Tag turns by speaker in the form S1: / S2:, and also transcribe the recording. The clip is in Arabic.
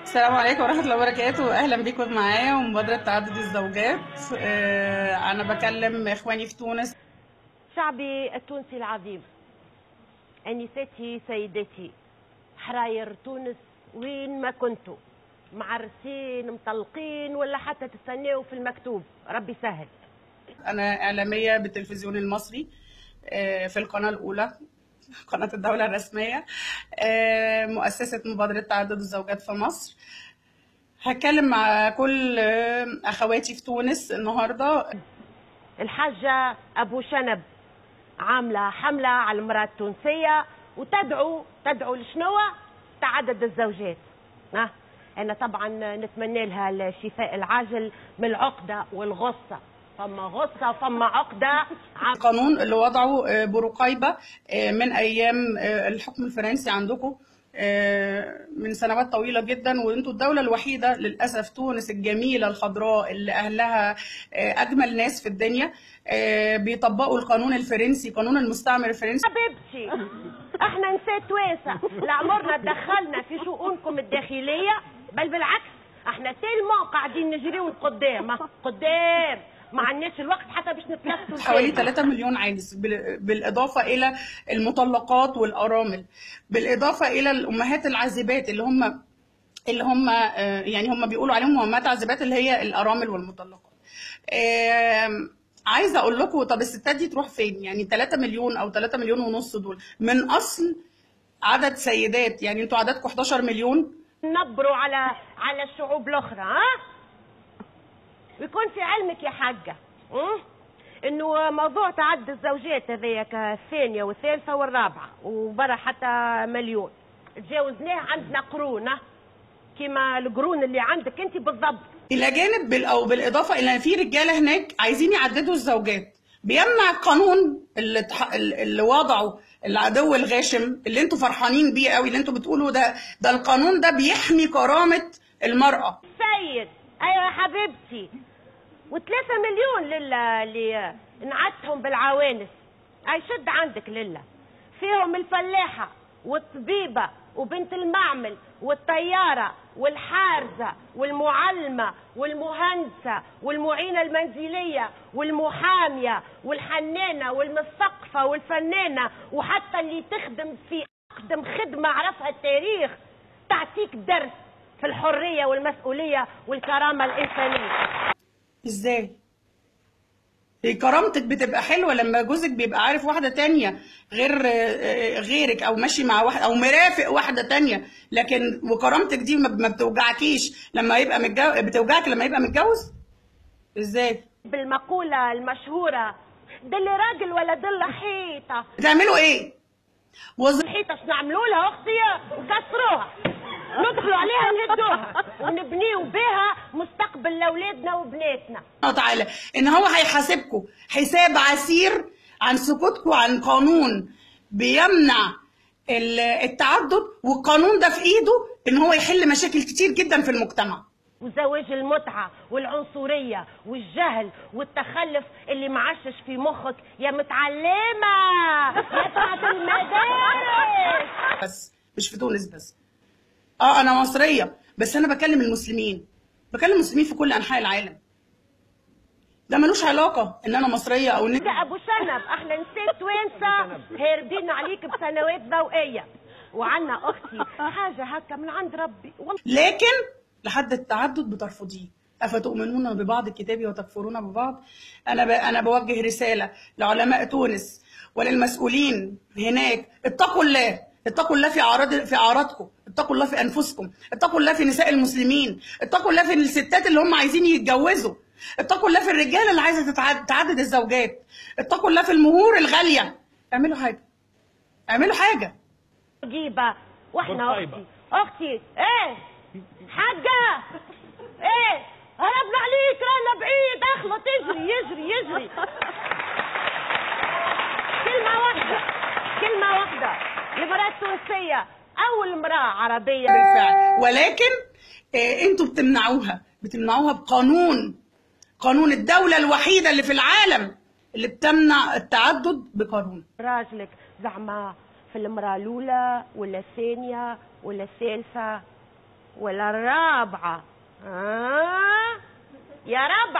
S1: السلام عليكم ورحمة الله وبركاته. أهلا بكم معايا ومبادرة تعدد الزوجات. أنا بكلم إخواني في تونس.
S2: شعبي التونسي العظيم، أنساتي سيداتي، حراير تونس وين ما كنتوا، معرسين مطلقين ولا حتى تستناوا في المكتوب، ربي سهل.
S1: أنا إعلامية بالتلفزيون المصري، في القناة الأولى، قناة الدولة الرسمية، مؤسسة مبادرة تعدد الزوجات في مصر. هتكلم مع كل أخواتي في تونس النهاردة.
S2: الحاجة أبو شنب عاملة حملة على المرأة التونسية وتدعو لشنو؟ تعدد الزوجات. أنا طبعا نتمنى لها الشفاء العاجل من العقدة والغصة، فما غصة فما عقدة.
S1: القانون اللي وضعه بورقيبة من أيام الحكم الفرنسي عندكم، من سنوات طويلة جدا، وانتوا الدولة الوحيدة للأسف، تونس الجميلة الخضراء اللي أهلها أجمل ناس في الدنيا، بيطبقوا القانون الفرنسي، قانون المستعمر الفرنسي.
S2: حبيبتي احنا نساء توانسة لا عمرنا دخلنا في شؤونكم الداخلية، بل بالعكس احنا تيلمون قاعدين نجريو قدام ما عندناش الوقت حتى باش نتنفسوا.
S1: حوالي 3 مليون عانس، بالإضافة إلى المطلقات والأرامل، بالإضافة إلى الأمهات العازبات اللي هم يعني هم بيقولوا عليهم أمهات عازبات، اللي هي الأرامل والمطلقات. عايزة أقول لكم، طب الستات دي تروح فين؟ يعني 3 مليون أو 3 مليون ونص دول من أصل عدد سيدات، يعني أنتوا عددكم 11 مليون.
S2: نبروا على الشعوب الأخرى. ويكون في علمك يا حاجة انه موضوع تعدد الزوجات هذاك الثانية والثالثة والرابعة وبرا حتى مليون تجاوزناه عندنا قرون، كما القرون اللي عندك انت بالضبط.
S1: الى جانب او بالاضافه الى ان في رجاله هناك عايزين يعددوا الزوجات، بيمنع القانون اللي وضعه العدو الغاشم اللي انتوا فرحانين بيه قوي، اللي انتوا بتقولوا ده القانون ده بيحمي كرامه المراه.
S2: سيد ايوه يا حبيبتي، و3 مليون لله اللي نعتهم بالعوانس، اي شد عندك لله، فيهم الفلاحه والطبيبه وبنت المعمل والطياره والحارزه والمعلمه والمهندسه والمعينه المنزليه والمحاميه والحنانه والمثقفه والفنانه، وحتى اللي تخدم في اقدم خدمه عرفها التاريخ، تعطيك درس في الحريه والمسؤوليه والكرامه الانسانيه.
S1: ازاي؟ كرامتك بتبقى حلوه لما جوزك بيبقى عارف واحده تانية غيرك، او ماشي مع واحد او مرافق واحده تانية، لكن وكرامتك دي ما بتوجعكيش لما يبقى متجوز، بتوجعك لما يبقى متجوز؟ ازاي؟
S2: بالمقوله المشهوره دل راجل ولا دل حيطه.
S1: بتعملوا ايه؟
S2: الحيطه ايش نعملوا لها اختي؟ وكسروها، ندخلوا عليها نهدوها ونبنيوا بها مستقبل لاولادنا وبناتنا.
S1: تعالى ان هو هيحاسبكم حساب عسير عن سكوتكم عن قانون بيمنع التعدد، والقانون ده في ايده ان هو يحل مشاكل كتير جدا في المجتمع.
S2: وزواج المتعه والعنصريه والجهل والتخلف اللي معشش في مخك يا متعلمه يا بتاعت المدارس.
S1: بس مش في تونس بس، انا مصريه بس انا بكلم المسلمين، بكلم المسلمين في كل انحاء العالم. ده ملوش علاقه ان انا مصريه او ان
S2: ابو شنب، احنا نسيت توانسه هاربين عليك بسنوات ضوئيه، وعنا اختي حاجه هكا من عند ربي
S1: لكن لحد التعدد بترفضيه. افتؤمنون ببعض الكتاب وتكفرون ببعض. انا بوجه رساله لعلماء تونس وللمسؤولين هناك، اتقوا الله، اتقوا الله في اعراضكم، اتقوا الله في انفسكم، اتقوا الله في نساء المسلمين، اتقوا الله في الستات اللي هم عايزين يتجوزوا، اتقوا الله في الرجاله اللي عايزه تعدد الزوجات، اتقوا الله في المهور الغاليه. اعملوا حاجه، اعملوا حاجه.
S2: جيبه واحنا اختي ايه حاجه ايه هربنا عليك، رانا بعيد، اخلط يجري كلمه واحده المراه التونسيه اول امراه عربيه
S1: بالفعل، ولكن انتوا بتمنعوها قانون الدولة الوحيدة اللي في العالم اللي بتمنع التعدد بقانون.
S2: راجلك زعما في المرأة الأولى ولا الثانية ولا الثالثة ولا الرابعة؟ يا ربع